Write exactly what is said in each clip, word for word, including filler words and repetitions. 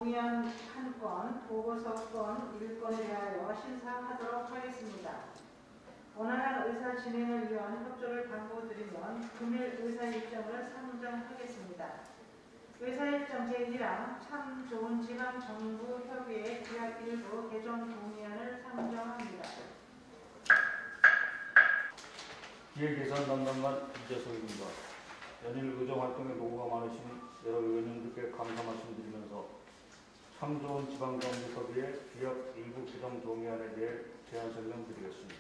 동의안 한 건, 보고서건 일 건에 대하여 신사하도록 하겠습니다. 원활한 의사 진행을 위한 협조를 당부드리면 금일 의사 일정을 상정하겠습니다. 의사 일정 제일 항 참 좋은 지방 정부 협의회 규약 일부 개정 동의안을 상정합니다. 기획예산 담당관 이재석입니다. 연일 의정활동에 노고가 많으신 여러 의원님들께 감사 말씀드리면서 참 좋은 지방정부 협의회 규약 일부 개정 동의안에 대해 제안 설명드리겠습니다.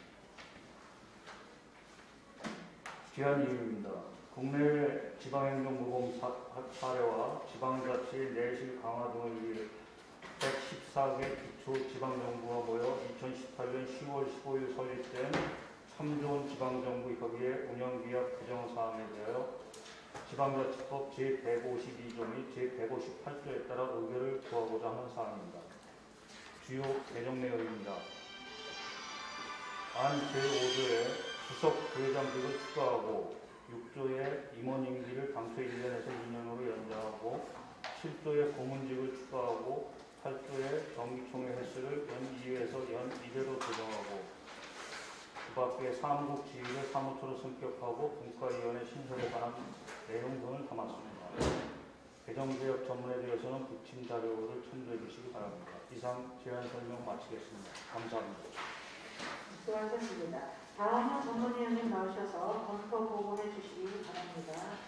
제안 이유입니다. 국내외 지방행정모범 사례와 지방자치의 내실 강화 등을 위해 백십사 개 기초지방정부가 모여 이천십팔 년 시월 십오일 설립된 참 좋은 지방정부 협의회 운영규약 개정사항에 대하여 지방자치법 제백오십이 조 및 제백오십팔 조에 따라 의결을 구하고자 하는 사항입니다. 주요 개정 내용입니다. 안 제오 조에 수석 부회장직을 추가하고 육 조에 임원 임기를 당초 일 년에서 이 년으로 연장하고 칠 조에 고문직을 추가하고 팔 조에 정기총회 횟수를 연 이 회에서 연 일 회로 조정하고 그 밖에 사무국 지휘를 사무처로 승격하고 분과위원회 신설에 관한 내용 등을 담았습니다. 개정개혁 전문에 대해서는 부침 자료를 첨부해 주시기 바랍니다. 이상 제안 설명 마치겠습니다. 감사합니다. 수고하셨습니다. 다음은 전문위원님 나오셔서 검토 보고해 주시기 바랍니다.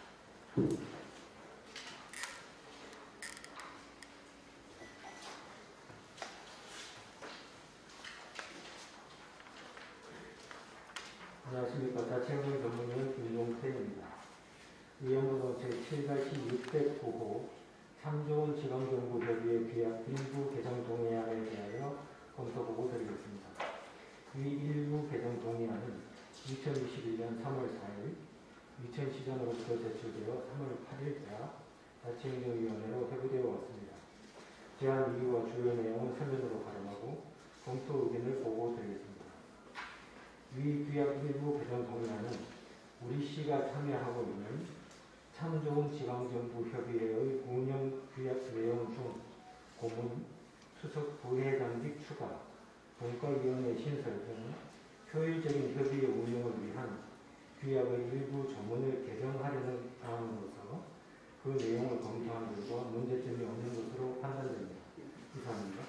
안녕하십니까. 자치행정 전문위원 김종태입니다. 위원번호 제칠 육백구 호 참 좋은 지방정부 협의회 규약 일부 개정 동의안에 대하여 검토보고 드리겠습니다. 위 일부 개정 동의안은 이천이십일 년 삼월 사일 위천시장으로부터 제출되어 삼월 팔일자 자치행정위원회로 회부되어 왔습니다. 제안 이유와 주요 내용은 서면으로 발언하고 검토 의견을 보고 드리겠습니다. 위 규약 일부 개정 동의안은 우리시가 참여하고 있는 참 좋은 지방정부 협의회의 운영 규약 내용 중 고문, 수석 부회장직 추가, 분과위원회 신설 등 효율적인 협의회 운영을 위한 규약의 일부 조문을 개정하려는 방안으로서 그 내용을 검토한 결과 문제점이 없는 것으로 판단됩니다. 이상입니다.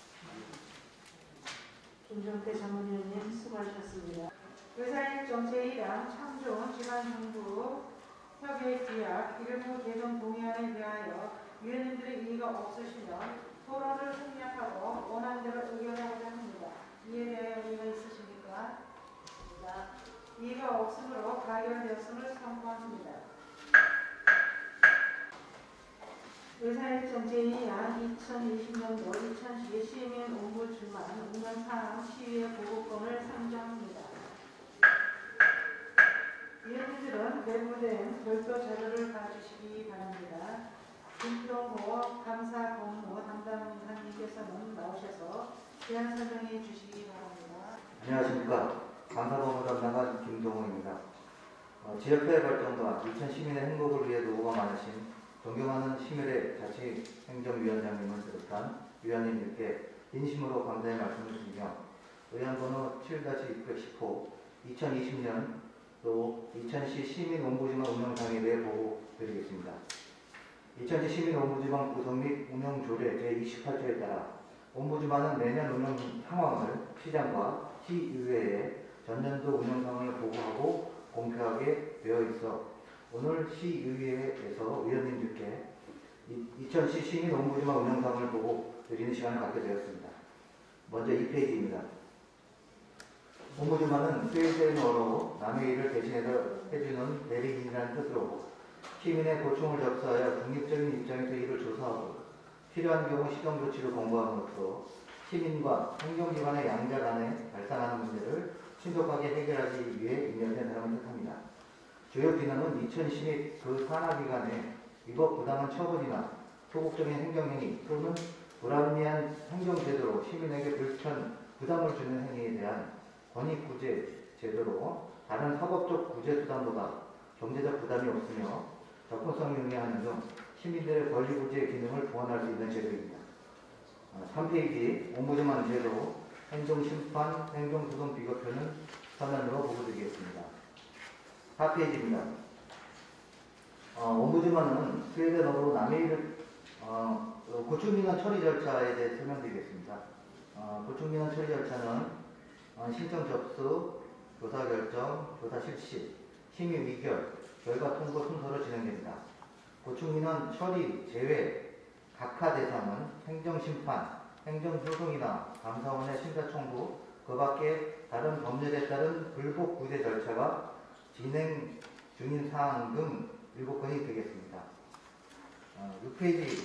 김종태 전문위원님 수고하셨습니다. 의사일정 제일 항 참 좋은 지방정부 협의회 규약 일부 개정 동의안에 대하여 위원님들의 이의가 없으시면 토론을 생략하고 원안대로 의결하고자 합니다. 이에 대하여 이의가 있으십니까? 있습니다. 이의가 없으므로 가결되었음을 선포합니다. 의사일정 제이 항 이천이십 년도 이천시 시민 옴부dsman 운영사항 시의회 보고권을 상정합니다. 위원님들은 내부된 별도 자료를 봐주시기 바랍니다. 김동호 감사본부 담당관님께서는 나오셔서 제안 설명해 주시기 바랍니다. 안녕하십니까. 감사본부 담당관 김동호입니다. 어, 지역사회 발전과 이천 시민의 행복을 위해 노고가 많으신 존경하는 심일의 자치행정위원장님을 비롯한 위원님들께 인심으로 감사의 말씀을 드리며 의안번호 칠 육백십 호 이천이십 년도 이천시 시민 옴부dsman 운영상에 대해 보고드리겠습니다. 이천시 시민 옴부dsman 구성 및 운영 조례 제이십팔 조에 따라 옴부dsman은 매년 운영 상황을 시장과 시의회에 전년도 운영 상황을 보고하고 공표하게 되어 있어 오늘 시의회에서 위원님들께 이천시 시민 옴부dsman 운영 상황을 보고 드리는 시간을 갖게 되었습니다. 먼저 이 페이지입니다. 옴부dsman은 스웨덴어로 남의 일을 대신해서 해주는 대리인이라는 뜻으로 시민의 고충을 접수하여 중립적인 입장에서 이를 조사하고 필요한 경우 시정조치를 공고함으로써 시민과 행정기관의 양자 간에 발생하는 문제를 신속하게 해결하기 위해 임명된 사람을 뜻합니다. 주요 기능은 이천시 및 그 산하기관의 위법 부당한 처분이나 소극적인 행정행위 또는 불합리한 행정제도로 시민에게 불편, 부담을 주는 행위에 대한 권익구제 제도로 다른 사법적 구제수단보다 경제적 부담이 없으며 접근성이 용이하는 등 시민들의 권리구제 기능을 보완할 수 있는 제도입니다. 삼 페이지 옴부즈만 제도, 행정심판, 행정소송 비교표는 화면으로 보고드리겠습니다. 사 페이지입니다. 어, 옴부즈만은 스웨덴어로 남의 일을 어, 고충민원 처리 절차에 대해 설명드리겠습니다. 어, 고충민원 처리 절차는 어, 신청 접수, 조사 결정, 조사 실시, 심의 의결, 결과 통보 순서로 진행됩니다. 고충민원 처리 제외 각하 대상은 행정심판, 행정소송이나 감사원의 심사청구, 그 밖에 다른 법률에 따른 불복 구제 절차가 진행 중인 사항 등 일곱 건이 되겠습니다. 어, 육 페이지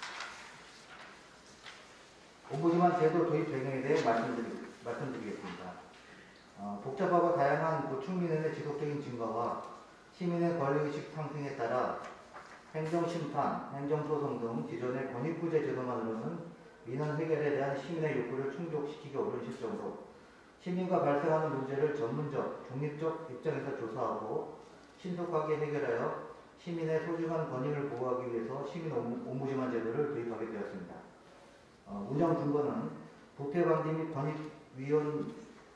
옴부즈만 제도 도입 배경에 대해 말씀드리, 말씀드리겠습니다. 어, 복잡하고 다양한 고충민원의 지속적인 증가와 시민의 권리의식 상승에 따라 행정심판, 행정소송 등 기존의 권익구제 제도만으로는 민원 해결에 대한 시민의 욕구를 충족시키기 어려운 실정으로 시민과 발생하는 문제를 전문적, 중립적 입장에서 조사하고 신속하게 해결하여 시민의 소중한 권익을 보호하기 위해서 시민 옴부즈만 제도를 도입하게 되었습니다. 어, 운영 근거는 부패방지 및 권익위원,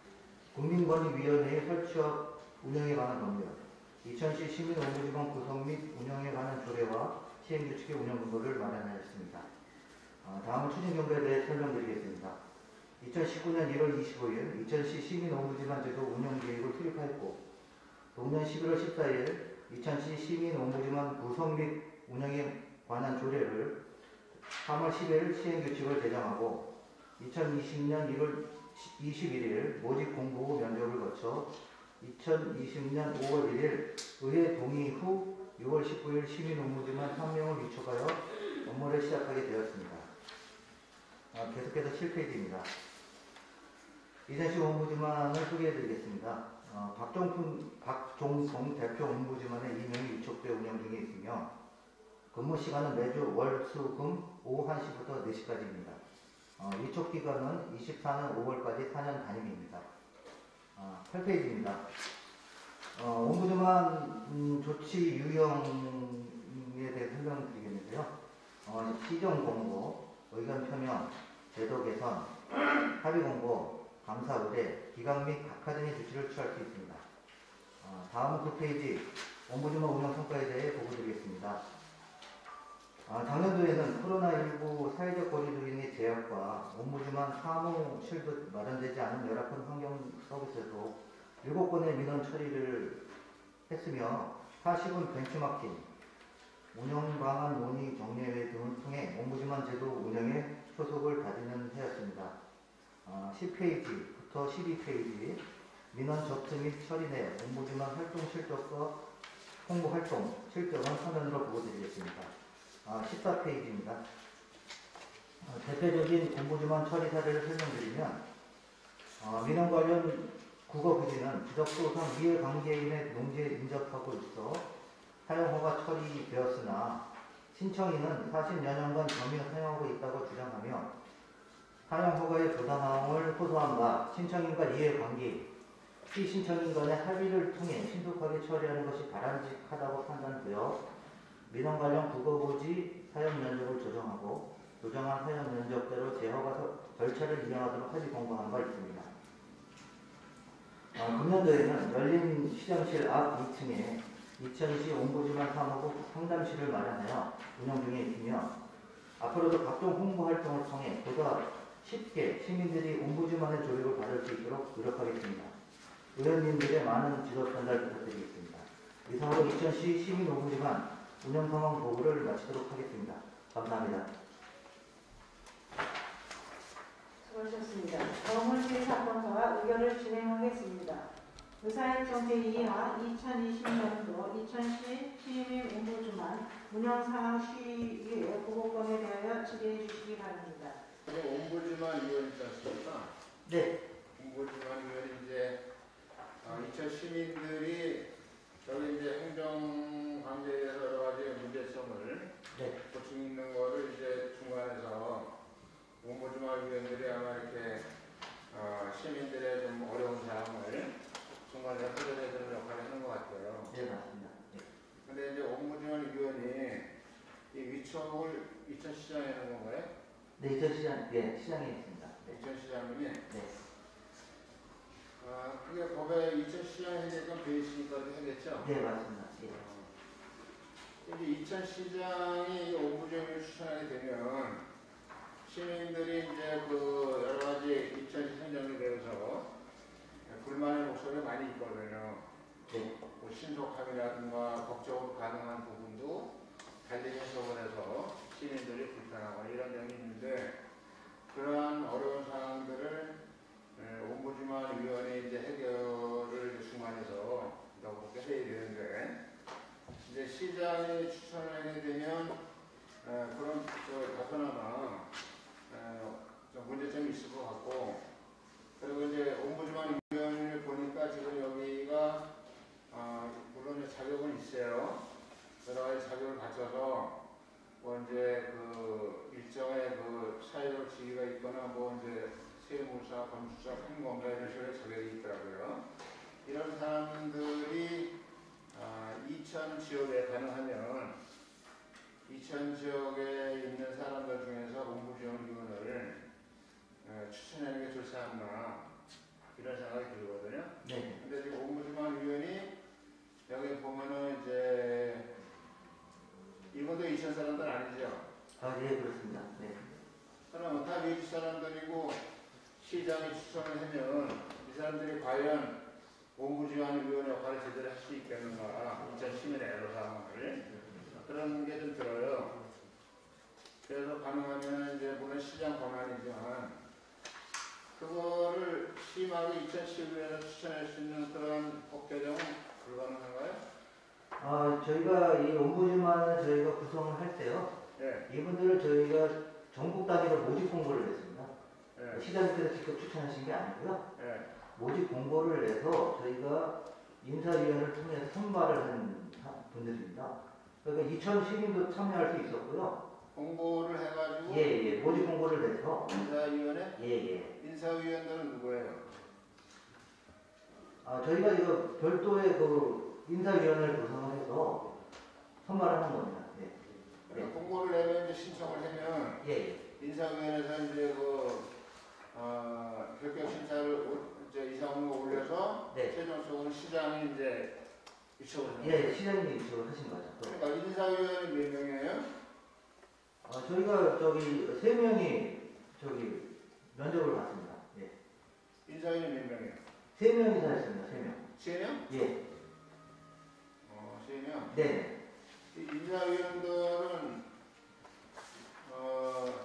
국민권익위원회의 설치와 운영에 관한 법률, 이천시 시민 옴부즈만 구성 및 운영에 관한 조례와 시행규칙의 운영 근거를 마련하였습니다. 어, 다음은 추진 경과에 대해 설명드리겠습니다. 이천십구 년 일월 이십오일 이천시 시민 옴부즈만 제도 운영 계획을 수립하였고, 동년 십일월 십사일 이천시 시민 옴부즈만 구성 및 운영에 관한 조례를 삼월 십일 시행규칙을 제정하고, 이천이십 년 일월 이십일일 모집 공고 후 면접을 거쳐 이천이십 년 오월 일일 의회 동의 후 유월 십구일 시민 옴부즈만 한 명을 위촉하여 업무를 시작하게 되었습니다. 아, 계속해서 칠 페이지입니다. 이천시 옴부즈만을 소개해드리겠습니다. 어, 박종풍, 박종풍 대표 옴부즈만의 임명이 위촉돼 운영 중에 있으며 근무 시간은 매주 월, 수, 금 오후 한 시부터 네 시까지입니다. 어, 위촉 기간은 이십사 년 오월까지 사 년 단임입니다. 어, 팔 페이지입니다. 어, 옴부즈만 음, 조치 유형에 대해 설명드리겠는데요. 어, 시정 공고, 의견 표명, 제도 개선, 합의 공고, 감사 의뢰, 기각 및 각하 등의 조치를 취할 수 있습니다. 어, 다음은 구 페이지 옴부즈만 운영 성과에 대해 보고드리겠습니다. 아, 작년도에는 코로나십구 사회적 거리두기의 제약과 옴부즈만 사무실도 마련되지 않은 열악한 환경 서비스에서 일곱 건의 민원 처리를 했으며 사십은 벤치마킹, 운영 방안 논의 정례회 등을 통해 옴부즈만 제도 운영에 효속을 다지는 해였습니다. 아, 십 페이지부터 십이 페이지 민원 접수 및 처리 내 옴부즈만 활동 실적과 홍보 활동 실적은 화면으로 보고드리겠습니다. 아, 십사 페이지입니다. 어, 대표적인 옴부즈만 처리 사례를 설명드리면 어, 민원 관련 국어 부지는 지적소상 이해관계인의 농지에 인접하고 있어 사용허가 처리되었으나 신청인은 사십여 년간 점유 사용하고 있다고 주장하며 사용허가의 부당함을 호소한 바 신청인과 이해관계인, 피신청인 간의 합의를 통해 신속하게 처리하는 것이 바람직하다고 판단되어 민원 관련 국어부지 사용 면적을 조정하고 조정한 사용 면적대로 재허가 절차를 이행하도록 합의 공고한 바 있습니다. 아, 금년도에는 열린 시장실 앞 이 층에 이천시 옴부즈만 사무국 상담실을 마련하여 운영 중에 있으며 앞으로도 각종 홍보 활동을 통해 보다 쉽게 시민들이 옴부즈만의 조력을 받을 수 있도록 노력하겠습니다. 의원님들의 많은 지도 전달 부탁드리겠습니다. 이상으로 이천시 시민 옴부즈만 운영 상황 보고를 마치도록 하겠습니다. 감사합니다. 수고하셨습니다. 다음은 시사건서와 의결을 진행하겠습니다. 의사일정 제이 화 이천이십 년도 이천시 시민 옴부즈만 운영 상황 시의 보고권에 대하여 질의해 주시기 바랍니다. 옴부즈만 위원 있지 않습니까? 네. 옴부즈만 위원이 이제 어, 이천 시민들이 저기 이제 행정 관계에서 여러 가지 문제점을 네. 고충 있는 거를 이제 중간에서 옴부즈만 위원들이 아마 이렇게 어, 시민들의 좀 어려운 사항을 중간에서 풀어내주는 역할을 하는 것 같아요. 네, 맞습니다. 네. 근데 이제 옴부즈만 위원이 이 위촉을 이천시장에 하는 건가요? 네, 제철시장, 예, 시장에 있습니다. 네. 이천시장님이 네. 아, 그게 법에 이천시장 해제가 돼 있으니까 하겠죠? 네, 맞습니다. 예. 이제 이천시장이 오부정을 추천하게 되면 시민들이 이제 그 여러 가지 이천시 행정에 대해서 불만의 목소리가 많이 있거든요. 네. 뭐 신속함이라든가 법적으로 가능한 부분도 달리 해석을 해서 시민들이 불편하거나 이런 점이 있는데 그러한 어려운 상황들을 옴부즈만 위원회 이제 해결을 중간에서 넣게 해야 되는데 이제 시장이 추천을 하게 되면 에, 그런 저 다소나마 좀 문제점이 있을 것 같고 그리고 이제 옴부즈만 위원회를 보니까 지금 여기가 어, 물론 이제 자격은 있어요. 여러 가지 자격을 갖춰서 뭐 이제 그 일정의 그 사회적 지위가 있거나 뭐 이제 세무사, 건축사, 평검사 이런 식으로 자격이 있더라고요. 이런 사람들이 아, 이천 지역에 가능하면 이천 지역에 있는 사람들 중에서 옴부즈만위원회를 추천하는 게 좋지 않나 이런 생각이 들거든요. 네. 근데 지금 옴부즈만위원이 여기 보면은 이제 이분도 이천 사람들 아니죠? 아, 예, 그렇습니다. 네. 그럼 다 미국 사람들이고 시장이 추천을 하면 이 사람들이 과연 옴부즈만위원회 역할을 제대로 할 수 있겠는가 이천 시민의 애로사항을 그런 게 좀 들어요. 그래서 가능하면 이제 물론 시장 권한이지만 그거를 심하게 이천십일에서 추천할 수 있는 그런 법 개정은 불가능한가요? 아, 저희가 이 옴부즈만을 저희가 구성을 할 때요. 예. 이분들을 저희가 전국 단위로 모집 공고를 냈습니다. 예. 시장님께서 직접 추천하신 게 아니고요. 예. 모집 공고를 내서 저희가 인사위원회를 통해서 선발을 한 분들입니다. 그러니까 이천 시민도 참여할 수 있었고요. 공고를 해가지고 예, 예. 모집 공고를 내서 인사위원회? 예, 예. 인사위원들은 누구예요? 아, 저희가 이거 별도의 그 인사위원회를 구성을 해서 선발을 한 겁니다. 예. 그러니까 공고를 내면 이제 신청을 하면 예, 예. 인사위원회에서 이제 그 어, 결격 신사를 이제 이사원을 올려서 네. 최종적으로 시장이 이제 이쪽으로 예, 시장님이 이쪽으로 하신 거죠. 또. 그러니까 인사위원회 몇 명이에요? 아, 저희가 저기 세 명이 저기 면접을 봤습니다. 예. 인사위원회 몇 명이에요? 세 명이서 했습니다. 세 명. 세 명? 예. 어, 세 명. 네. 이 인사위원들은 어,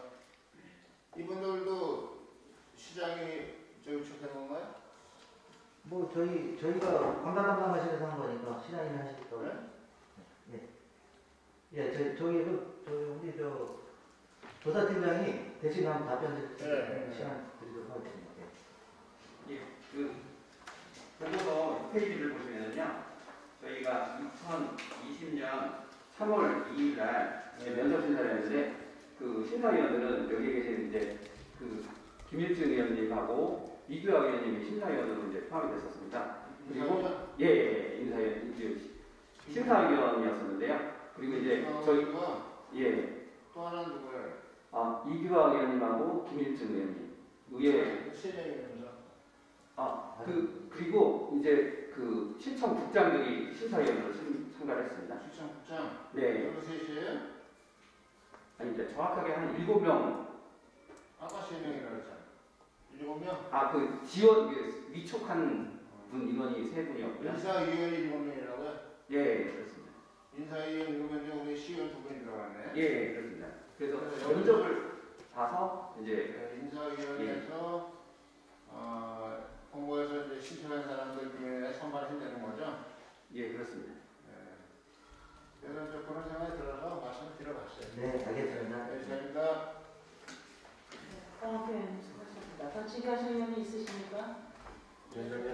이분들도 시장이 저기 축하한 건가요? 뭐 저희 저희가 관광 담당하시면서 한 거니까 시장님이 하시겠다고. 네? 예. 예, 저 저기 그 저 우리 저 조사팀장이 대신 한번 답변 드릴 네. 시간 드리도록 하겠습니다. 예. 예, 그 보고서 페이지를 보시면요, 저희가 이천이십 년 삼월 이일 날 이제 면접 심사를 했는데 그 심사위원들은 여기 계신 이제 그 김일중 의원님하고 이규하 의원님이 심사위원으로 이제 포함이 됐었습니다. 그리고 예, 예, 인사위원 이제 심사위원이었었는데요. 그리고 이제 저희 예, 또 하나는 누구예요? 아 이규하 의원님하고 김일중 의원님 의회 세 명이면서 아, 그, 그리고 이제 그 신청 국장들이 심사위원으로 심- 참가를 했습니다. 시청 국장. 네. 여기 셋이에요? 아니, 이제 정확하게 한 일곱 명, 아까 세 명이라고 했잖아. 일곱 명? 아, 그 지원, 그 위촉한 분 인원이 세 분이었고요. 인사위원이 일곱 명이라고요? 예, 그렇습니다. 인사위원 일곱 명, 우리 시의원 두 분이 들어갔네. 예, 그렇습니다. 그래서 그래서 면접을 봐서 이제, 네, 인사위원회에서 어, 홍보에서 이제 신청한 사람들 중에 선발해내는 거죠. 예, 그렇습니다. 네. 그래서 이제 그런 생각이 들어서 말씀을 드려봤어요. 네, 알겠습니다. 네, 저희가 어, 네, 수고하셨습니다. 더 질의하실 의원이 있으십니까? 위원장님,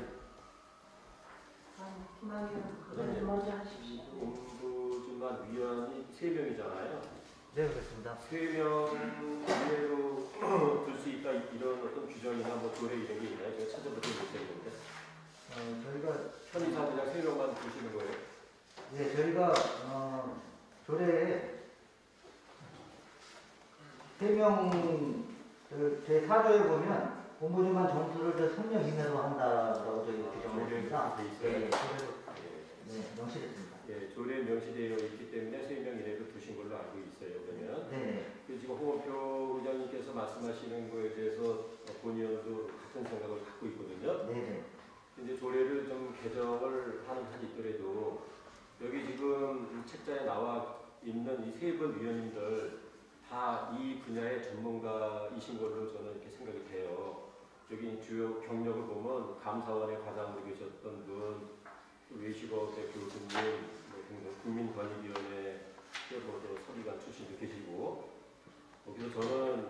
아, 김학의 그다음에 의원 먼저 하십시오. 옴부즈만 위원이 세 명이잖아요. 네, 그렇습니다. 세 명 이내로 둘 수 있다 이런 어떤 규정이나 뭐 조례 이런 게 있나요? 제가 찾아보지 못했는데 어, 저희가 편의상 그냥 세 명만 두시는 거예요? 예, 저희가 어, 조례에 세 명 그 제사 조에 보면 공무집만 정수를 삼 년 이내로 한다라고 저희가 규정을 했습니다. 돼 예, 있어요. 예, 네, 명시됐습니다. 예, 조례에 명시되어 있기 때문에 세 명 이내로 두신 걸로 알고 있어요. 그러면 네, 그 지금 홍원표 의장님께서 말씀하시는 거에 대해서 본의원도 같은 생각을 갖고 있거든요. 네, 네, 이제 조례를 좀 개정을 하는 한이 있더라도 여기 지금 책자에 나와 있는 이 세 분 위원님들 다 이 분야의 전문가이신 걸로 저는 이렇게 생각이 돼요. 여기 주요 경력을 보면 감사원의 과장으로 계셨던 분, 외식업의 교수님, 뭐 등등 국민권익위원회 뭐 서기관 출신도 계시고, 거기서 저는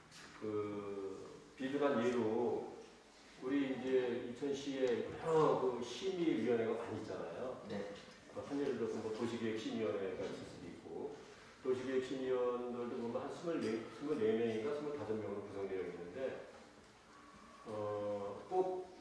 그 비등한 예로 우리 이제 이천시에 여러 그 심의위원회가 많이 있잖아요. 네, 한 예를 들어서 뭐 도시계획심의위원회가 있을 수도 있고, 도시계획심의위원들도 보면 한 스물네 명인가 스물다섯 명으로 구성되어 있는데, 어, 꼭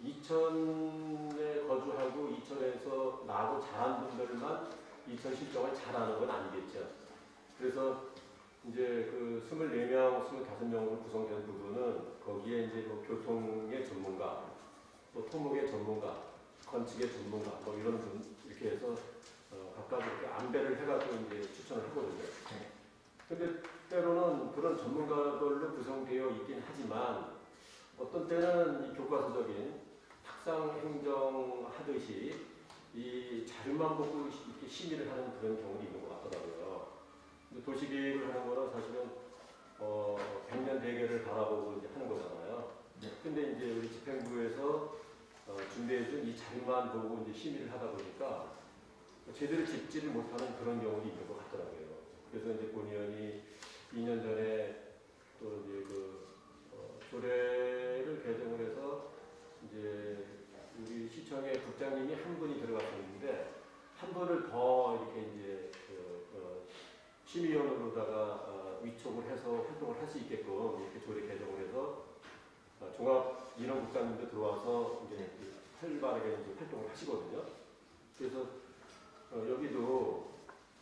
이천에 거주하고 이천에서 나고 자란 분들만 이천 실정을 잘하는 건 아니겠죠. 그래서 이제 그 스물네 명, 스물다섯 명으로 구성된 부분은 거기에 이제 뭐 교통의 전문가, 또 토목의 전문가, 건축의 전문가, 뭐 이런 분 이렇게 해서 어, 각각 이렇게 안배를 해가지고 이제 추천을 하거든요. 근데 때로는 그런 전문가들로 구성되어 있긴 하지만 어떤 때는 이 교과서적인 탁상 행정 하듯이 이 자료만 보고 이렇게 심의를 하는 그런 경우도 있는 것 같더라고요. 근데 도시계획을 하는 거는 사실은 어, 백년 대계를 바라보고 이제 하는 거잖아요. 네. 근데 이제 우리 집행부에서 어, 준비해준 이 자료만 보고 이제 심의를 하다 보니까 제대로 짚지를 못하는 그런 경우도 있는 것 같더라고요. 그래서 이제 본의원이 이 년 전에 또 이제 그 어, 조례를 개정을 해서 이제 우리 시청에 국장님이 한 분이 들어갔었는데 한 분을 더 이렇게 이제 그, 어, 심의위원으로다가 어, 위촉을 해서 활동을 할 수 있게끔 이렇게 조례 개정을 해서 어, 종합 인원국장님도 들어와서 이제 활발하게 이제 활동을 하시거든요. 그래서 어, 여기도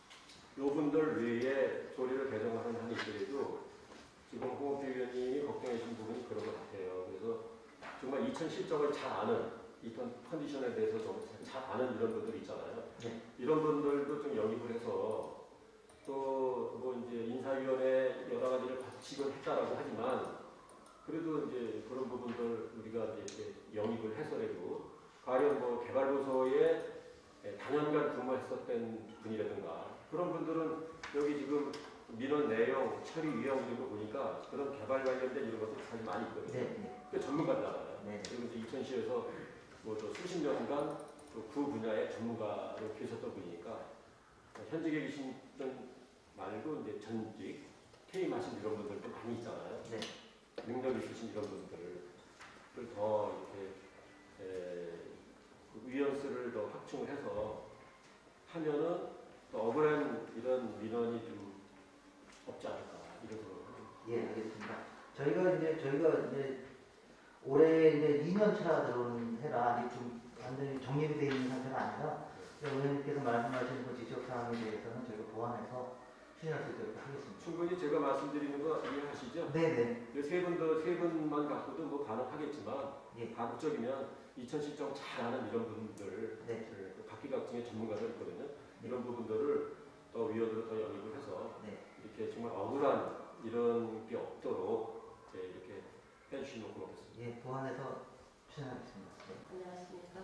요분들 외에 조례를 개정하는 한이 있더라도 지금 홍원표 의원님이 걱정하신 부분이 그런 것 같아요. 그래서 정말 이천 실정을 잘 아는, 이천 컨디션에 대해서 좀 잘 아는 이런 분들 있잖아요. 네. 이런 분들도 좀 영입을 해서 또 뭐 이제 인사위원회 여러 가지를 과칙을 했다라고 하지만 그래도 이제 그런 부분들 우리가 이제 영입을 해서라도 가령 뭐 개발도서에 단연간 근무했었던 분이라든가 그런 분들은 여기 지금 민원 내용, 처리 유형 이런 거 보니까 그런 개발 관련된 이런 것들이 사실 많이 있거든요. 네, 네. 그 전문가잖아요. 네. 그리고 이제 이천시에서 뭐 또 수십 년간 그 분야의 전문가로 계셨던 분이니까 현직에 계신 분 말고 이제 전직, 퇴임하신 이런 분들도 많이 있잖아요. 네. 능력 있으신 이런 분들을 더 이렇게 에, 그 위원수를 더 확충을 해서 하면은 또 억울한 이런 민원이 좀 없지 않을까 이런 생각을 예, 알겠습니다. 저희가 이제 저희가 이제 올해 이제 이 년 차 들어온 해라 아직 좀 완전히 정립이 되어 있는 상태가 아니라 의원님께서 말씀하신 그 지적 사항에 대해서는 저희가 보완해서 추진할 수 있도록 하겠습니다. 충분히 제가 말씀드리는 거 이해하시죠? 네네. 세 분도 세 분만 갖고도 뭐 가능하겠지만 예. 가급적이면 이천 실정 잘하는 이런 분들 네. 그 각기각층의 전문가들 있거든요. 이런 부분들을 더 위원으로 더 영입을 해서 네. 이렇게 정말 억울한 이런 게 없도록 네, 이렇게 해주시면 고맙겠습니다. 예, 보완해서 추진하겠습니다. 네. 안녕하십니까.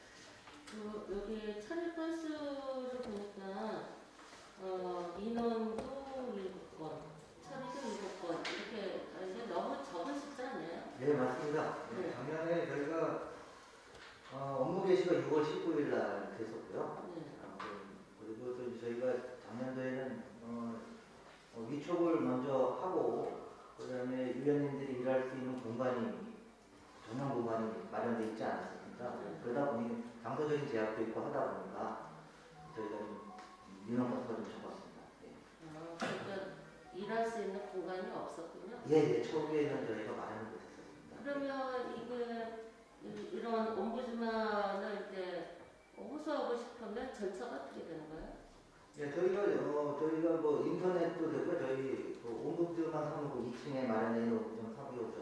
그 여기 참여 건수를 보니까 어, 인원도 일곱 건, 처리도 일곱 건 이렇게 하는데 너무 적은 숫자네요. 네, 맞습니다. 네, 작년에 저희가 어, 업무 개시가 유월 십구일 날 됐었고요. 네. 어, 그리고 또 이제 저희가 작년도에는 어, 어, 위촉을 먼저 하고 그다음에 위원님들이 일할 수 있는 공간이 전용 공간이 마련되어 있지 않았습니까? 네. 그러다 보니 강도적인 제약도 있고 하다 보니까 저희가 민원 건수가 좀 적었습니다. 예. 어, 그러니까 일할 수 있는 공간이 없었군요. 예, 예, 초기에는 저희가 마련을 못했었습니다. 그러면 이게 이- 이런 옴부즈만을 이제 호소하고 싶으면 절차가 어떻게 되는 거예요? 예, 저희가 어, 저희가 뭐 인터넷도 되고 저희 그 옴부드만 사무국 이 층에 마련해 놓은 사무국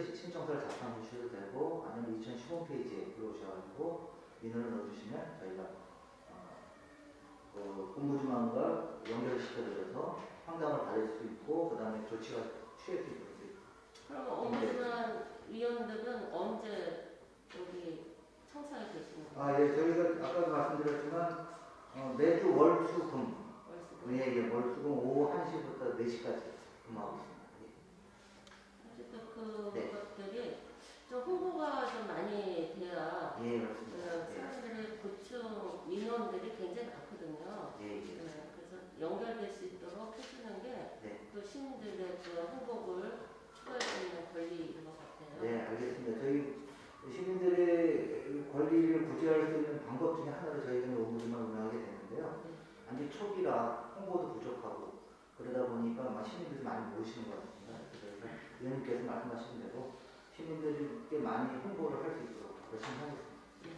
신청서를 작성해 주셔도 되고 아니면 이천십 홈페이지에 들어오셔가지고 민원을 넣어주시면 저희가 어, 그 옴부즈만과 연결시켜드려서 상담을 받을 수 있고 그 다음에 조치가 취할 수 있도록 돼 있습니다. 그럼 옴부즈만 위원들은 언제 여기 청사에 계시는 거예요? 아, 예, 저희가 아까도 말씀드렸지만 어, 매주 월수금, 월수금. 예, 예, 월수금 오후 한 시부터 네 시까지 근무하고 있습니다. 어쨌든 네. 그것들이 좀 홍보가 좀 많이 돼야 예, 예, 그 맞습니다. 예, 사람들의 고충 민원들이 굉장히 많거든요. 예, 예. 네, 그래서 연결될 수 있도록 해주는 게 또 네. 시민들의 그 행복을 추구할 수 있는 권리인 것 같아요. 네, 알겠습니다. 저희 시민들의 권리를 구제할 수 있는 방법 중에 하나로 저희는 옴부즈만 운영하게 되는데요. 네. 단지 초기라 홍보도 부족하고 그러다 보니까 막 시민들이 많이 모이시는 것 같습니다. 그래서 의원님께서 말씀하신 대로 시민들께 많이 홍보를 할 수 있도록 열심히 하겠습니다.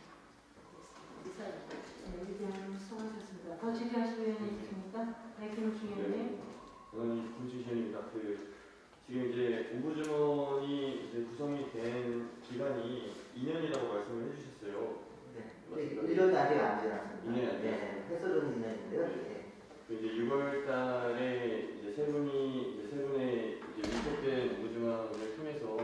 이사입니다. 네, 의견 수고하셨습니다. 더 질의하실 의원님 있습니까? 네, 김우중 의원님. 저는 김수현입니다. 그 지금 이제 옴부즈먼이 이제 구성이 된 기간이 이 년이라고 말씀을 해주셨어요. 네, 일 년이 아직 안 지났습니다. 이 년이 안 네, 해설은 이 년인데요. 네. 그 이제 유월 달에 이제 세 분이 이제 세 분의 이제 밀접된 옴부즈먼을 통해서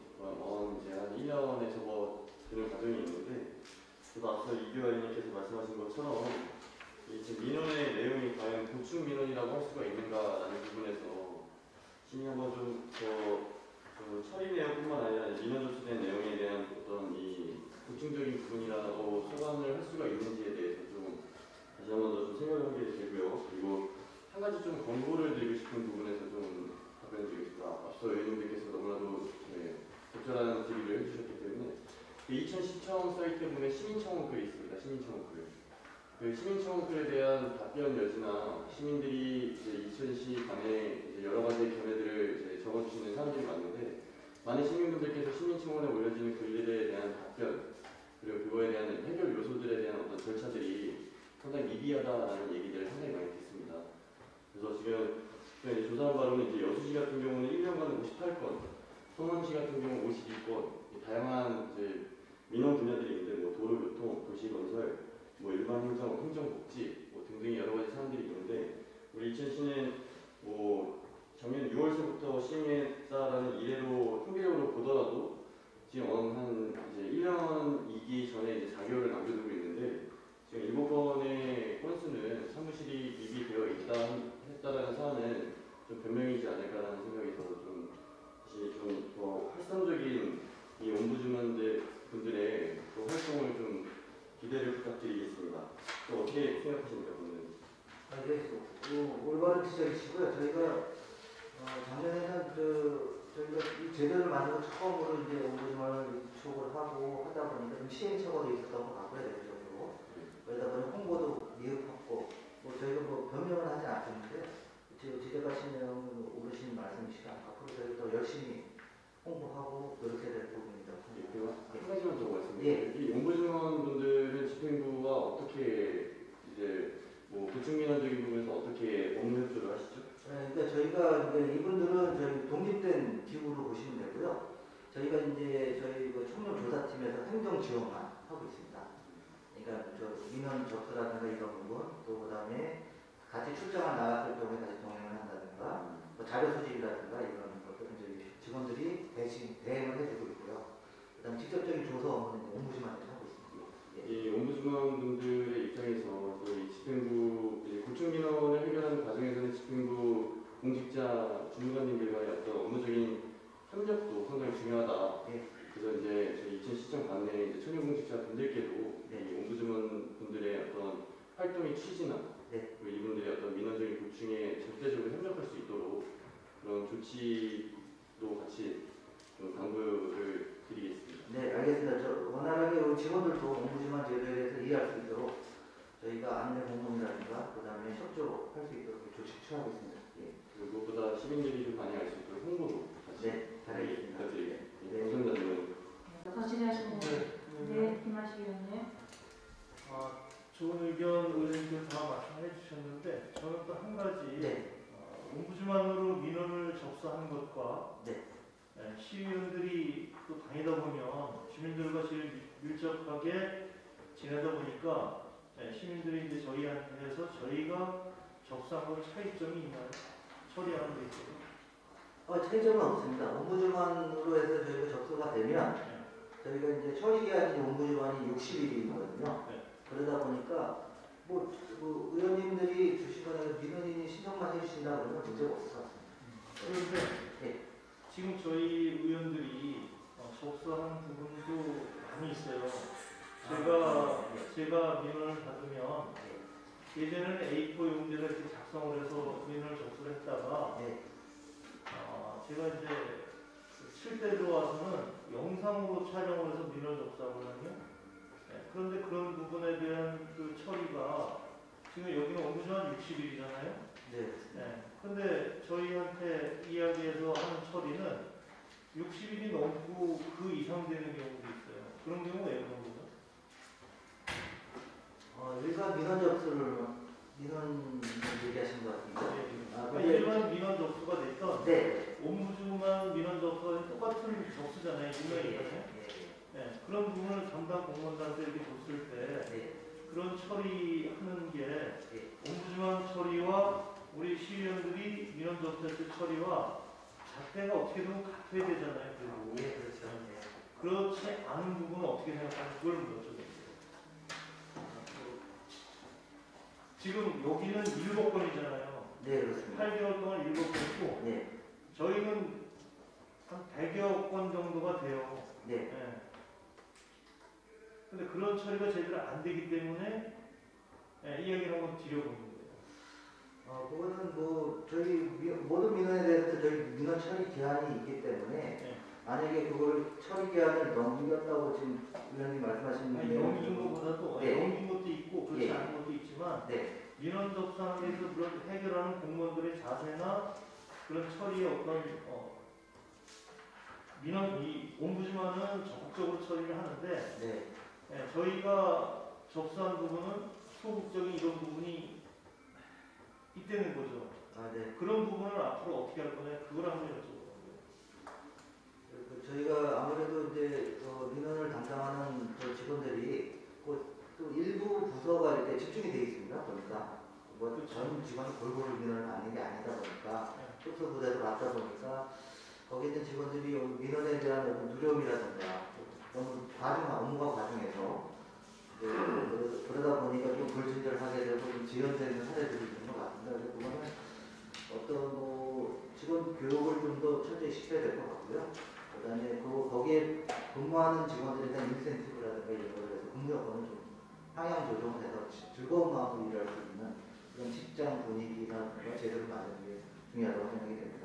어 이제 한 일 년에 접어드는 과정이 있는데, 저도 앞서 이규 의원님께서 말씀하신 것처럼 이 지금 민원의 내용이 과연 고충 민원이라고 할 수가 있는가라는 부분에서 신이 한번 좀더 그 처리 내용뿐만 아니라 민원 접수된 내용에 대한 어떤 이 고충적인 부분이라고 소관을 할 수가 있는지에 대해서 좀 다시 한번 더 좀 생각을 하게 되고요. 그리고 한 가지 좀 권고를 드리고 싶은 부분에서 좀 답변을 드리겠습니다. 앞서 의원님들께서 너무나도 네, 적절한 질의를 해주셨기 때문에 이천 시청 사이트 부분에 시민청원 글이 있습니다. 시민청원 글. 그 시민청원 글에 대한 답변 여지나 시민들이 이제 이천 시 간에 이제 여러 가지 견해들을 이제 적어주시는 사람들이 많은데, 많은 시민분들께서 시민청원에 올려지는 글들에 대한 답변, 그리고 그거에 대한 해결 요소들에 대한 어떤 절차들이 상당히 미비하다라는 얘기들을 상당히 많이 듣습니다. 그래서 지금 이제 조사한 바로는 이제 여수시 같은 경우는 일 년간 오십팔 건, 성남시 같은 경우 오십이 건, 다양한 이제 민원 분야들이 있는데 뭐 도로교통, 도시건설, 뭐 일반 행정, 행정복지 뭐 등등의 여러 가지 사항들이 있는데, 우리 이천시는 뭐 작년 유월서부터 시행했다라는 이래로 통계적으로 보더라도 지금 한 이제 일 년이기 전에 이제 사 개월을 남겨두고 있는데, 지금 일곱 건의 건수는 사무실이 미비되어 있다 했다라는 사안은 좀 변명이지 않을까라는 생각이 들어서 좀 다시 좀 더 활성적인 이 옴부즈먼들 분들의 그 활동을 좀 기대를 부탁드리겠습니다. 또 어떻게 생각하십니까, 분은? 아, 네, 그, 올바른 지적이시고요. 저희가 어, 작년에는 그 저희가 이 제도를 만들고 처음으로 이제 옴부즈먼을 구축을 하고 하다 보니까 좀 시행착오도 있었던 것 같고요, 대표적으로. 그러다 보니 홍보도 미흡했고, 뭐 저희가 뭐 변명은 하지 않았는데 지금 지적하신 내용은 오르신 말씀이시라 앞으로 저희 더 열심히 홍보하고 노력해야 될 부분입니다. 한 가지만 더 말씀드릴게요. 예. 이 옴부즈먼 분들은 집행부가 어떻게 이제 뭐 고충민원적인 부분에서 어떻게 업무 협조를 하시죠? 네, 그러니까 저희가 이제 이분들은 저희 독립된 기구로 보시면 되고요. 저희가 이제 저희 그 청년조사팀에서 행정 지원만 하고 있습니다. 그러니까 저 민원 접수라든가 이런 부분, 또 그다음에 같이 출장을 나갔을 경우에 다시 동행을 한다든가, 뭐 자료 수집이라든가 이런 것들은 저희 직원들이 대신 대행을 해주고 있고요. 그다음 직접적인 조사 업무는 옴부즈만이 하고 있습니다. 예. 이 옴부즈먼 분들의 입장에서 이 집행부 고충 민원을 해결하는 과정에서는 집행부 공직자 주무관님들과의 어떤 업무적인 협력도 상당히 중요하다. 예. 그래서 이제 저희 이천 시청 관내 이제 청년 공직자 분들께도 네. 이 옴부즈먼 분들의 어떤 활동의 취지나 네. 그리고 이분들의 어떤 민원적인 고충에 절대적으로 협력할 수 있도록 그런 조치도 같이 좀 당부를 드리겠습니다. 네, 알겠습니다. 저 원활하게 우리 직원들도 옴부즈만 제도에 대해서 이해할 수 있도록 저희가 안내 공문이라든가 그다음에 협조할 수 있도록 조치 취하고 있습니다. 예. 그리고 무엇보다 시민들이 좀 많이 알 수 있도록 홍보도 같이 네, 잘하겠습니다. 부탁드리겠습니다. 네. 감사합니다. 더 질의하시는 네, 김하식 의원님. 아, 좋은 의견 의원님들 다 말씀해 주셨는데 저는 또 한 가지 네. 어, 옴부즈만으로 민원을 접수하는 것과 네. 예, 시의원들이 주민들과 제일 밀- 밀접하게 지내다 보니까 예, 시민들이 이제 저희한테서 저희가 접수하고 차이점이 있나요? 처리하는 데 있어요. 어, 차이점은 없습니다. 옴부즈만으로 해서 저희가 접수가 되면 네. 저희가 이제 처리 기한이 옴부즈만이 육십 일이거든요. 네. 그러다 보니까 뭐, 뭐 의원님들이 주시거나 민원인이 신청만 해주신다 그러면 문제가 없을 것 같습니다. 그런데 네. 지금 저희 의원들이 어, 접수하는 부분도 많이 있어요. 제가 제가 민원을 받으면 예전에는 에이 사 용지를 이렇게 작성을 해서 민원을 접수를 했다가 네. 어, 제가 이제 칠 대 들어와서는 영상으로 촬영을 해서 민원을 접수하거든요. 네, 그런데 그런 부분에 대한 그 처리가 지금 여기는 옴부즈만 육십 일이잖아요. 네. 네. 근데 저희한테 이야기해서 하는 처리는 육십 일이 넘고 그 이상 되는 경우도 있어요. 그런 경우 왜 그런 거죠? 어, 일반 민원 접수를 민원 얘기하신 것 같은데. 아, 그러니까 근데- 일반 민원 접수가 됐던 네. 옴부즈만 민원 접수가 된 똑같은 접수잖아요. 유명이잖아요. 네. 네. 그런 부분을 담당 공무원들한테 이렇게 줬을 때 네. 그런 처리하는 게 네. 옴부즈만 처리와 우리 시의원들이 민원 접수할 때 처리와 잣대가 어떻게든 같아야 되잖아요. 그리고 네, 그렇죠. 네. 그렇지 않은 부분은 어떻게 생각하는지 그걸 여쭤볼게요. 지금 여기는 일곱 건이잖아요. 네, 그렇습니다. 팔 개월 동안 일곱 건이고 네. 저희는 한 백여 건 정도가 돼요. 네. 네. 근데 그런 처리가 제대로 안 되기 때문에 네, 이야기를 한번 드려보는 거예요. 어, 그거는 뭐 저희 미, 모든 민원에 대해서 저희 민원 처리 기한이 있기 때문에 네. 만약에 그걸 처리 기한을 넘겼다고 지금 의원님 말씀하신 아니, 내용 넘긴 것보다도 네. 넘긴 것도 있고 그렇지 예. 않은 것도 있지만 네. 민원 접수하는 데서 물론 해결하는 공무원들의 자세나 그런 처리의 어떤 어, 민원 이 옴부즈만은 적극적으로 처리를 하는데 네. 예, 저희가 접수한 부분은 소극적인 이런 부분이 있다는 거죠. 아, 네. 그런 부분을 앞으로 어떻게 할 거냐 그걸 한번 여쭤보는 그 저희가 아무래도 이제 어, 민원을 담당하는 저 직원들이 그, 또 일부 부서가 이렇게 집중이 되어 있습니다. 보니까 뭐 그렇죠. 전 직원이 골고루 민원을 받는 게 아니다 보니까 거예요. 특수 부대로 왔다 보니까 거기 있는 직원들이 민원에 대한 어떤 두려움이라든가 너무 과중 업무가 과중해서 이제 그러- 그러다 보니까 좀 불친절하게 되고 좀 지연되는 사례들이 있는 것 같습니다. 그래서 그거는 어떤 뭐 직원 교육을 좀 더 철저히 시켜야 될 것 같고요. 그다음에 그 거기에 근무하는 직원들에 대한 인센티브라든가 이런 거를 해서 근무 여건을 좀 방향 조정을 해서 지- 즐거운 마음으로 일할 수 있는 그런 직장 분위기가 제대로 만드는 게 중요하다고 생각이 됩니다.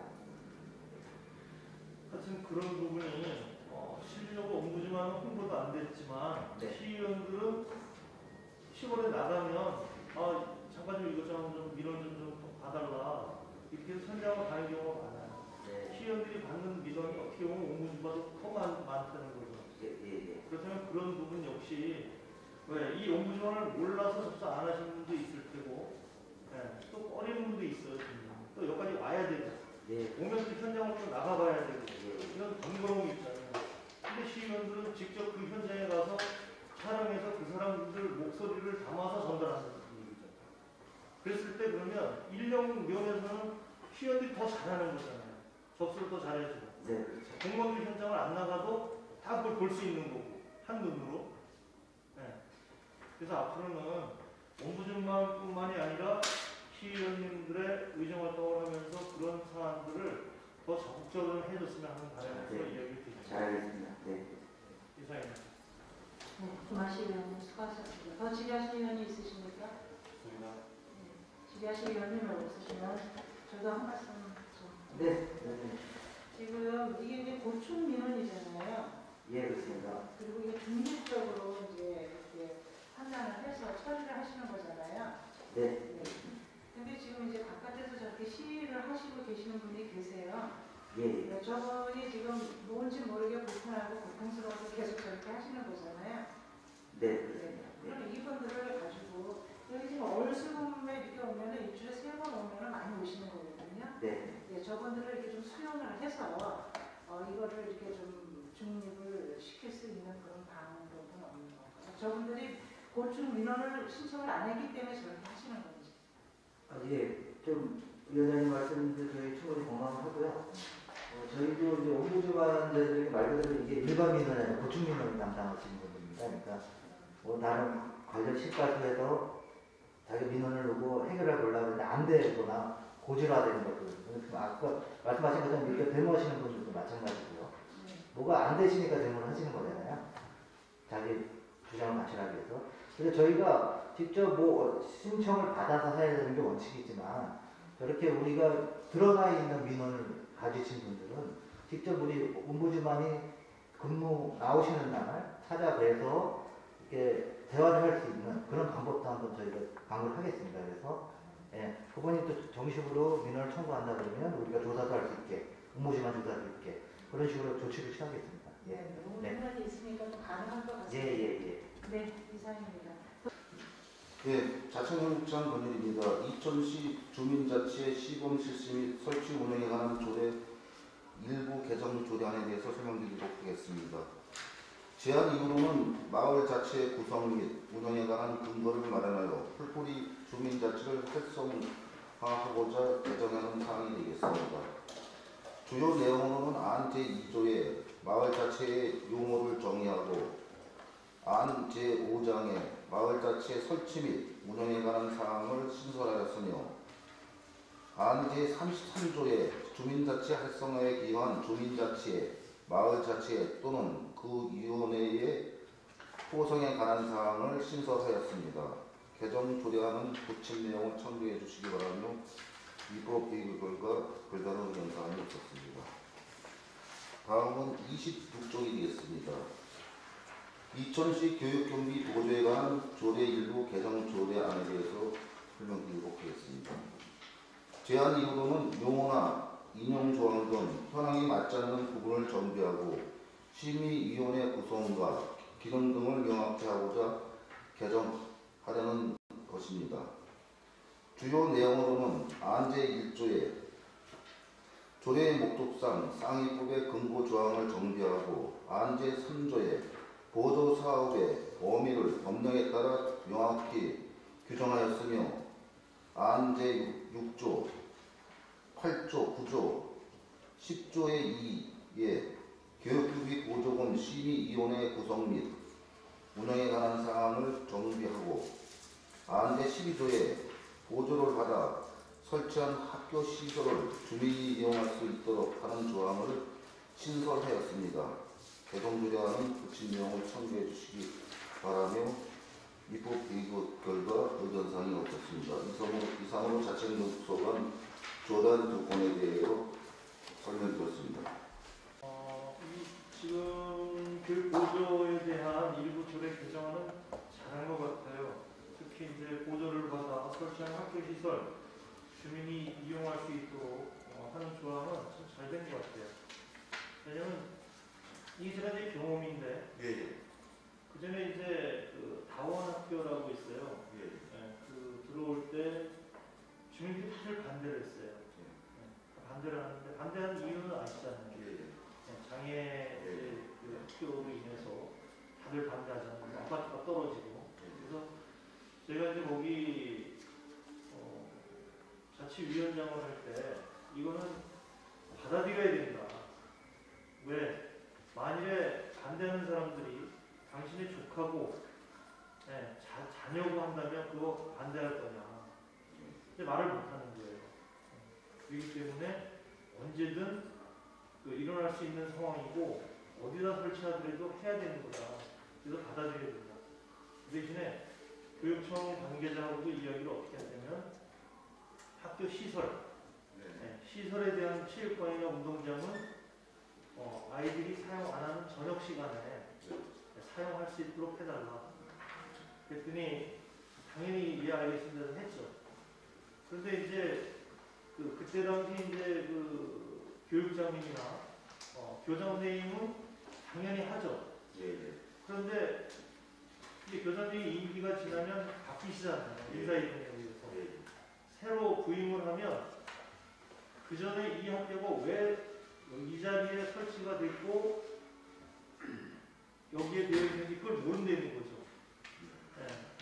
하여튼 그런 부분이 어, 실질적으로 옴부즈만은 홍보도 안 됐지만 네. 시의원들은 시골에 나가면 아 잠깐 좀 이것 좀, 좀 민원 좀, 좀 봐달라 이렇게 해서 현장으로 가는 경우가 많아요. 네. 시의원들이 받는 민원이 어떻게 보면 옴부즈만보다 더 많, 많다는 거죠. 예, 예, 예. 그렇다면 그런 부분 역시 왜 이 옴부즈만을 몰라서 접수 안 하시는 분도 있을 테고 예, 또 꺼리는 분도 있어요. 지금. 또 여기까지 와야 되고 예. 오면 또 현장으로 좀 나가봐야 되고 예. 이런 번거로움이 있잖아요. 근데 시의원들은 직접 그 현장에 가서 촬영해서 그 사람들 목소리를 담아서 전달하는 분위기죠. 그랬을 때 그러면 인력 면에서는 시의원들이 더 잘하는 거잖아요. 접수를 더 잘해주고 네, 그렇죠. 공무원들 현장을 안 나가도 다 그걸 볼 수 있는 거고 한눈으로. 네. 그래서 앞으로는 옴부즈만뿐만이 아니라 시의원님들의 의정활동을 하면서 그런 사안들을 더 적극적으로 해줬으면 하는 바람에서 네. 이야기를 드립니다. 잘 알겠습니다. 네. 이상입니다. 네, 김하시 의원님 수고하셨습니다. 더 질의하실 의원이 있으십니까? 네, 질의하실 의원님 없으시면 저도 한 말씀 좀. 네. 네. 지금 이게 이제 고충 민원이잖아요. 예, 그렇습니다. 그리고 이게 중립적으로 이제 이렇게 판단을 해서 처리를 하시는 거잖아요. 네. 네. 근데 지금 이제 바깥에서 저렇게 시위를 하시고 계시는 분이 계세요. 예, 예. 네, 저분이 지금 뭔지 모르게 불편하고 고통스러워서 계속 저렇게 하시는 거잖아요. 네, 네. 그렇습니다. 네. 그럼 이분들을 가지고 여기 지금 월수금에 이렇게 오면은 일주일에 세 번 오면은 많이 오시는 거거든요. 네. 네, 저분들을 이렇게 좀 수용을 해서 어, 이거를 이렇게 좀 중립을 시킬 수 있는 그런 고충 민원을 신청을 안 했기 때문에 저렇게 하시는 거죠. 아, 예, 좀 위원장님 말씀인데 저희 충분히 공감하고요. 어, 저희도 이제 옹부지만들에게 말 그대로 이게 일반 민원이 아니라 고충 민원을 담당하시는 분들입니다. 그러니까 뭐 다른 관련 시가수에서 자기 민원을 놓고 해결해 보려고 하는데 안 되거나 고질화되는 것들. 아까 말씀하신 것처럼 이렇게 데모하시는 분들도 마찬가지고요. 뭐가 안 되시니까 데모를 하시는 거잖아요. 자기 주장을 마련하기 위해서. 그래서 저희가 직접 뭐 신청을 받아서 해야 되는 게 원칙이지만 저렇게 우리가 드러나 있는 민원을 가지신 분들은 직접 우리 옴부즈만이 근무 나오시는 날 찾아뵈서 이렇게 대화를 할 수 있는 그런 방법도 한번 저희가 강구를 하겠습니다. 그래서 예, 그분이 또 정식으로 민원을 청구한다 그러면 우리가 조사도 할 수 있게 옴부즈만 조사할 수 있게 그런 식으로 조치를 취하겠습니다. 예. 네, 너무 네. 민원이 있으니까 또 가능할 것 같습니다. 예, 예, 예. 네, 이상입니다. 네, 자청국장 권율입니다. 이천시 주민자치의 시범 실시 및 설치 운영에 관한 조례 일부 개정 조례안에 대해서 설명드리도록 하겠습니다. 제안 이후로는 마을 자치의 구성 및 운영에 관한 근거를 마련하여 풀뿌리 주민자치를 활성화하고자 개정하는 사항이 되겠습니다. 주요 내용으로는 안 제이 조에 마을 자치의 용어를 정의하고 안 제오 장에 마을자치의 설치 및 운영에 관한 사항을 신설하였으며 안 제삼십삼 조에 주민자치 활성화에 기여한 주민자치의 마을자치회 또는 그 위원회의 포성에 관한 사항을 신설하였습니다. 개정 조례안은 구체 내용을 참고해 주시기 바라며 위법 개입 결과 별다른 의견 사항이 없었습니다. 다음은 이십육 쪽이 되겠습니다. 이천시 교육경비 보조에 관한 조례 일부 개정 조례안에 대해서 설명드리도록 하겠습니다. 제안 이후로는 용어나 인용 조항 등 현황에 맞지 않는 부분을 정비하고 심의위원회 구성과 기능 등을 명확히 하고자 개정하려는 것입니다. 주요 내용으로는 안 제일 조에 조례의 목적상 상위법의 근거 조항을 정비하고 안 제삼 조에 보조사업의 범위를 법령에 따라 명확히 규정하였으며 안 제육 조, 팔 조, 구 조, 십 조의 이에 교육규비 보조금 심의위원회 구성 및 운영에 관한 사항을 정비하고 안 제십이 조에 보조를 받아 설치한 학교 시설을 주민이 이용할 수 있도록 하는 조항을 신설하였습니다. 개정 조례안은 구체 내용을 참고해 주시기 바라며 입법 개입 결과 의견사항이 없었습니다. 이상으로 자치행정소관 조단 두 건에 대해서 설명드렸습니다. 어, 이 지금 교육 보조에 대한 일부 조례 개정안은 잘한 것 같아요. 특히 이제 보조를 받아 설치한 학교 시설 주민이 이용할 수 있도록 어, 하는 조항은 참 잘 된 것 같아요. 왜냐면 이게 제가 제 경험인데, 예, 예. 그 전에 이제 그 다원학교라고 있어요. 예. 예, 그 들어올 때 주민들이 다들 반대를 했어요. 예, 반대를 하는데 반대하는 이유는 아시잖아요. 예, 예. 예, 장애 이제 그 학교로 인해서 다들 반대하잖아요. 아파트가 떨어지고. 그래서 제가 이제 거기 어, 자치위원장을 할 때 이거는 받아들여야 된다. 왜? 만일에 반대하는 사람들이 당신의 조카고 예, 자, 자녀고 한다면 그거 반대할 거냐. 근데 말을 못하는 거예요. 그렇기 때문에 언제든 그 일어날 수 있는 상황이고 어디다 설치하더라도 해야 되는 거다. 그래서 받아들여야 된다. 그 대신에 교육청 관계자하고도 이야기를 어떻게 하냐면 학교 시설, 예, 시설에 대한 체육관이나 운동장은 어, 아이들이 사용 안 하는 저녁 시간에 네. 사용할 수 있도록 해달라. 그랬더니 당연히 예 알겠습니다 했죠. 그런데 이제 그 그때 당시 이제 그 교육장님이나 어, 교장 선생님은 당연히 하죠. 예, 예. 그런데 이제 교장님이 임기가 지나면 바뀌시잖아요. 예. 인사이동에 의해서. 예. 새로 부임을 하면 그 전에 이 학교가 왜 이 자리에 설치가 됐고 여기에 되어 있는지 그걸 모른다는 거죠. 네.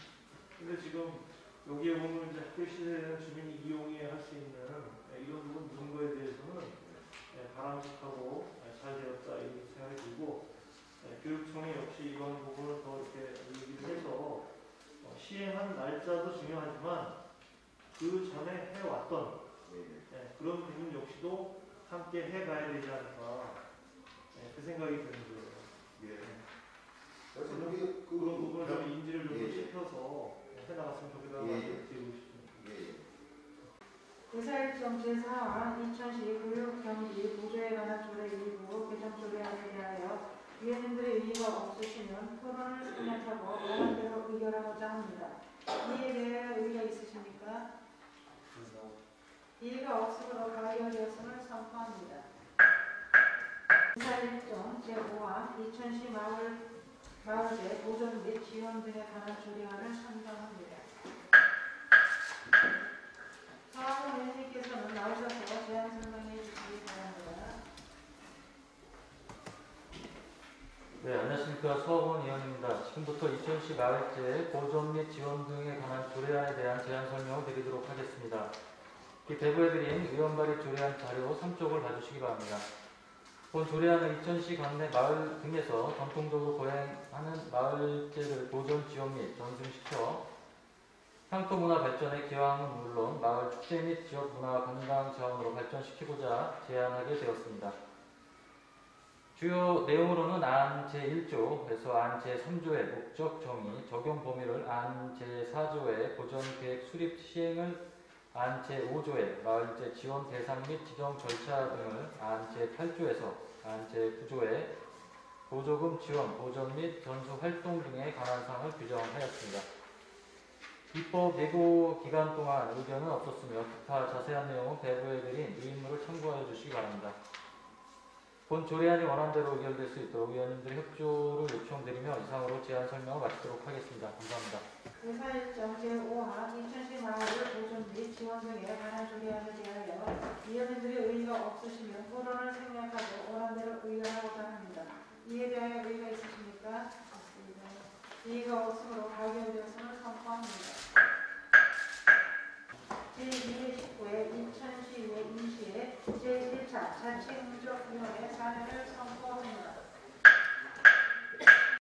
근데 지금 여기에 보면 이제 학교 시설에는 주민이 이용해 할 수 있는 예, 이런 부분 이런 거에 대해서는 예, 바람직하고 예, 잘 되었다 이런 생각이 들고 예, 교육청이 역시 이런 부분을 더 이렇게 얘기를 해서 어, 시행한 날짜도 중요하지만 그 전에 해왔던 예, 그런 부분 역시도 함께 해가야 되지 않을까 예, 그 생각이 드는 거예요. 예. 그래서 그래서 여기 그 그런 부분을 좀 인지를 좀 예, 예. 시켜서 해나갔으면 좋겠다는 예, 예. 말씀을 드리고 싶습니다. 예. 의사일정 제사 항 이천시 교육경비 보조에 관한 조례 일부 개정 조례안에 대하여 위원님들의 의의가 없으시면 토론을 생략하고 원안대로 의결하고자 합니다. 이에 대해 의의가 있으십니까? 이의가 없으므로 가결되었음을 선포합니다. 의사일정 제오 항 이천시 마을, 마을제 보존 및 지원 등에 관한 조례안을 선정합니다. 서하원 의원님께서는 나오셔서 제안 설명해 주시기 바랍니다. 네, 안녕하십니까. 서하원 의원입니다. 지금부터 이천시 마을제 보존 및 지원 등에 관한 조례안에 대한 제안 설명을 드리도록 하겠습니다. 이 배부해드린 의원 발의 조례안 자료 삼 쪽을 봐주시기 바랍니다. 본 조례안은 이천시 관내 마을 등에서 전통적으로 거행하는 마을제를 보존, 지원 및 전승시켜 향토문화 발전의 기여함은 물론 마을 축제 및 지역 문화 관광 자원으로 발전시키고자 제안하게 되었습니다. 주요 내용으로는 안 제일 조에서 안 제삼 조의 목적 정의, 적용 범위를 안 제사 조의 보전 계획 수립 시행을 안 제오 조의 마을제 지원 대상 및 지정 절차 등을 안 제팔 조에서 안 제구 조의 보조금 지원, 보전 및 전수 활동 등에 관한 사항을 규정하였습니다. 입법 예고 기간 동안 의견은 없었으며 기타 자세한 내용은 배부해드린 의인물을 참고하여 주시기 바랍니다. 본 조례안이 원안대로 의결될 수 있도록 의원님들의 협조를 요청드리며 이상으로 제안 설명을 마치도록 하겠습니다. 감사합니다. 의사일정 제오 항 이천시 마을을 보존 및 지원 등에 관한 조례안에 대하여 위원님들의 의의가 없으시면 토론을 생략하고 원안대로 의결하고자 합니다. 이에 대하여 의의가 있으십니까? 없습니다. 이의가 없으므로 가결되었습니다.